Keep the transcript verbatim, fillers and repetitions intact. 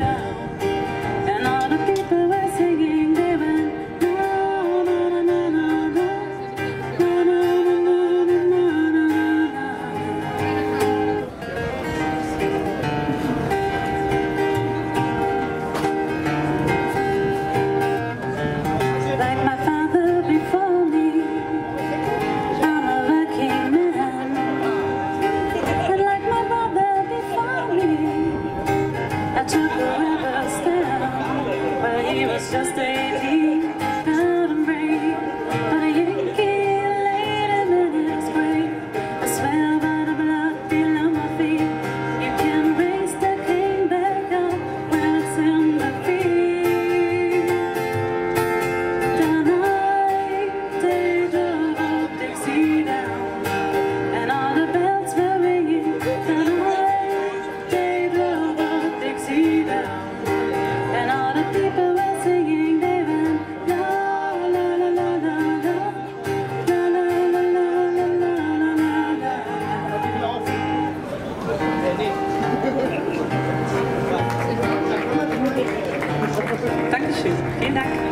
He was just eighteen, out and brave, but a Yankee laid him in his grave. I swear by the blood below my feet, you can raise the king back up when it's in the field. The night they drove up Dixie down, and all the bells were ringing. The night they drove up Dixie down, and all the people were singing, they went la la la la la la, la la la la la la la la. Dankeschön, vielen Dank.